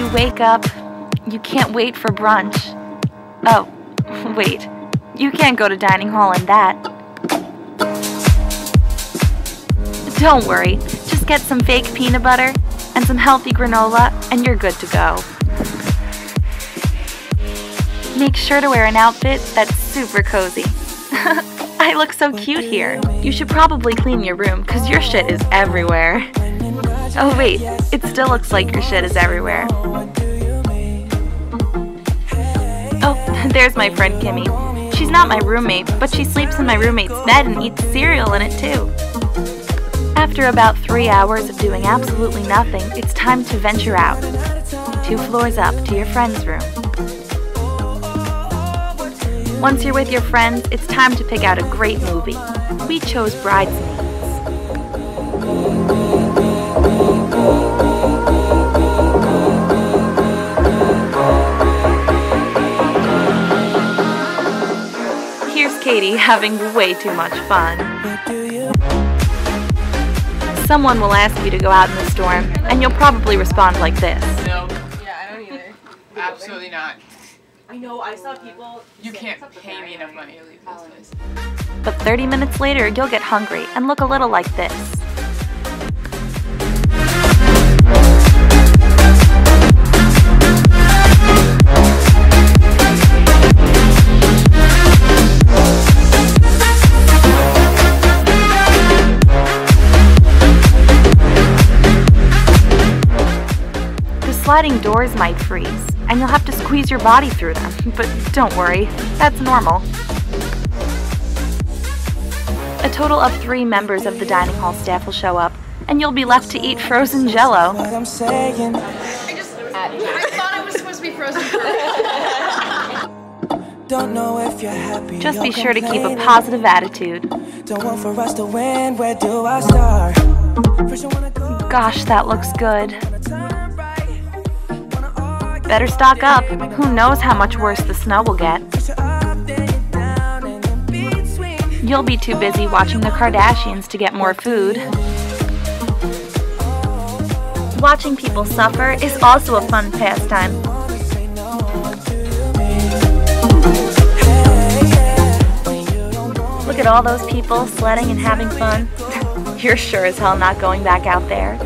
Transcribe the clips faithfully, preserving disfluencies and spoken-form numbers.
You wake up, you can't wait for brunch. Oh, wait, you can't go to dining hall in that. Don't worry, just get some fake peanut butter and some healthy granola and you're good to go. Make sure to wear an outfit that's super cozy. I look so cute here. You should probably clean your room because your shit is everywhere. Oh wait, it still looks like your shit is everywhere. Oh, there's my friend Kimmy. She's not my roommate, but she sleeps in my roommate's bed and eats cereal in it too. After about three hours of doing absolutely nothing, it's time to venture out. Two floors up to your friend's room. Once you're with your friends, it's time to pick out a great movie. We chose Bridesmaids. Here's Katie having way too much fun. Someone will ask you to go out in the storm, and you'll probably respond like this. No. Yeah, I don't either. Absolutely not. I know, I saw people... You can't pay me enough money to leave this place. But thirty minutes later, you'll get hungry and look a little like this. Sliding doors might freeze, and you'll have to squeeze your body through them, but don't worry, that's normal. A total of three members of the dining hall staff will show up, and you'll be left to eat frozen Jell-O. I just, I thought it was supposed to be frozen first. Don't know if you're happy. Just be sure to keep a positive attitude. Don't want for us to win, where do I start? Gosh, that looks good. Better stock up. Who knows how much worse the snow will get. You'll be too busy watching the Kardashians to get more food. Watching people suffer is also a fun pastime. Look at all those people sledding and having fun. You're sure as hell not going back out there.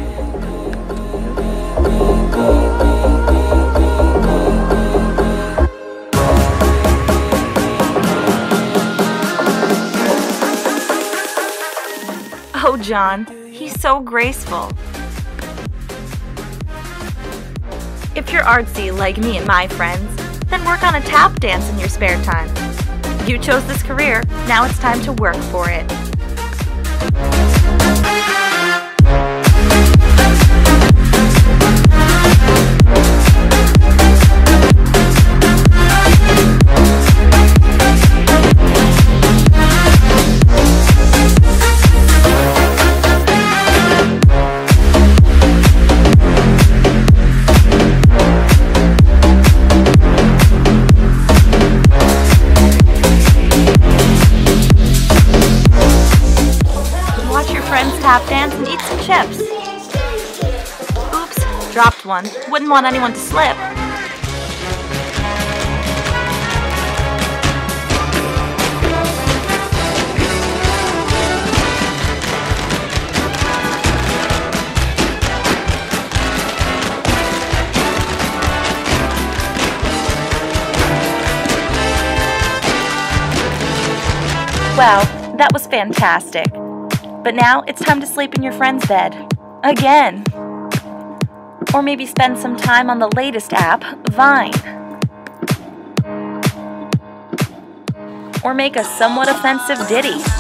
Oh, John, he's so graceful. If you're artsy like me and my friends, then work on a tap dance in your spare time. You chose this career, now it's time to work for it. Tap dance and eat some chips. Oops, dropped one. Wouldn't want anyone to slip. Wow, that was fantastic. But now it's time to sleep in your friend's bed. Again. Or maybe spend some time on the latest app, Vine. Or make a somewhat offensive ditty. Look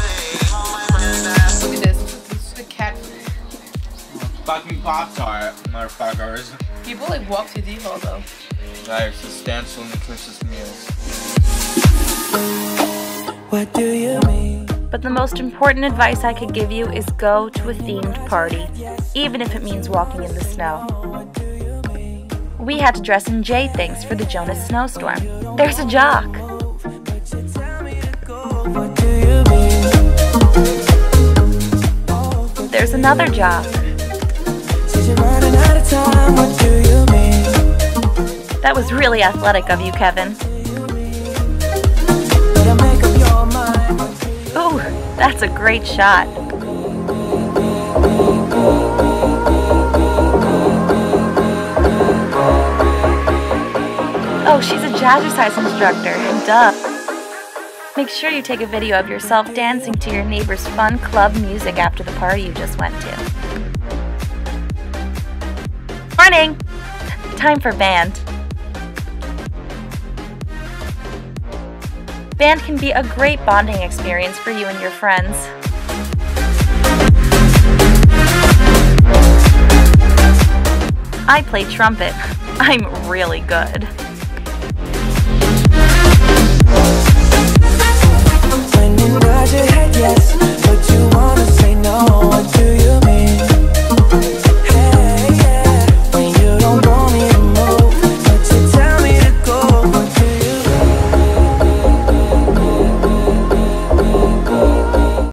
at this. This is a cat. Fucking Pop-Tart, motherfuckers. People like walk through these all though. Like substantial nutritious meals. What do you mean? But the most important advice I could give you is go to a themed party, even if it means walking in the snow. We had to dress in J things for the Jonas snowstorm. There's a jock. There's another jock. Since you're running out of time, what do you mean? That was really athletic of you, Kevin. Better make up your mind. Ooh, that's a great shot. Oh, she's a jazzercise instructor, duh. Make sure you take a video of yourself dancing to your neighbor's fun club music after the party you just went to. Morning! Time for band. Band can be a great bonding experience for you and your friends. I play trumpet. I'm really good. When you nod your head